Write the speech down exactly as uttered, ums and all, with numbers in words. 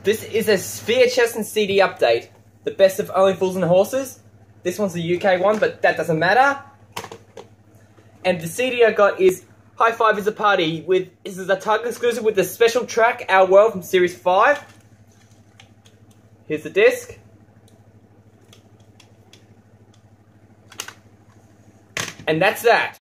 This is a V H S and C D update. The best of Only Fools and Horses. This one's a U K one, but that doesn't matter. And the C D I got is High Five is a Party. With This is a Target exclusive with the special track Our World from Series five. Here's the disc. And that's that.